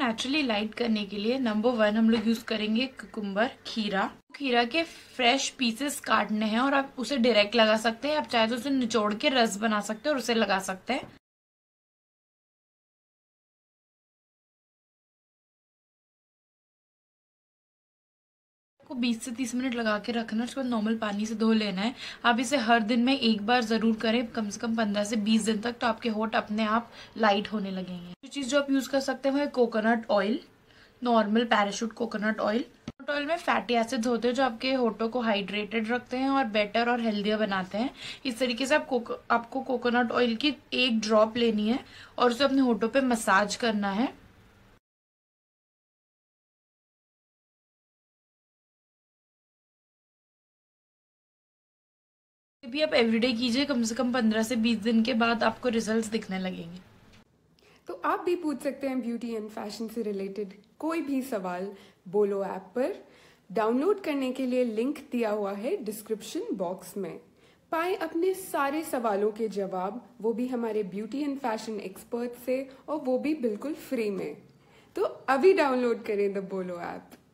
Naturally light करने के लिए नंबर 1 हम लोग यूज करेंगे कुकुम्बर, खीरा। खीरा के फ्रेश पीसेस काटने हैं और आप उसे डायरेक्ट लगा सकते हैं, आप चाहे तो उसे निचोड़ के रस बना सकते हैं और उसे लगा सकते हैं। को 20 से 30 मिनट लगा के रखना, उसके बाद नॉर्मल पानी से धो लेना है। आप इसे हर दिन में एक बार जरूर करें, कम से कम 15 से 20 दिन तक, तो आपके होठ अपने आप लाइट होने लगेंगे। जो चीज़ जो आप यूज़ कर सकते हैं वो है coconut oil, normal Parachute coconut oil. Coconut oil में फैटी एसिड्स होते हैं जो आपके होठों को हाइड्रेटेड रखते हैं और बेटर और हेल्दियर बनाते हैं। इस तरीके से आपको कोकोनट ऑयल की एक ड्रॉप लेनी है और उसे अपने होठों पे मसाज करना है। भी आप एवरीडे कीजिए, कम से कम 15 से 20 दिन के बाद आपको रिजल्ट्स दिखने लगेंगे। तो आप भी पूछ सकते हैं ब्यूटी एंड फैशन से रिलेटेड कोई भी सवाल बोलो ऐप पर। डाउनलोड करने के लिए लिंक दिया हुआ है डिस्क्रिप्शन बॉक्स में। पाएं अपने सारे सवालों के जवाब, वो भी हमारे ब्यूटी एंड फैशन एक्सपर्ट से, और वो भी बिल्कुल फ्री में। तो अभी डाउनलोड करें द बोलो ऐप।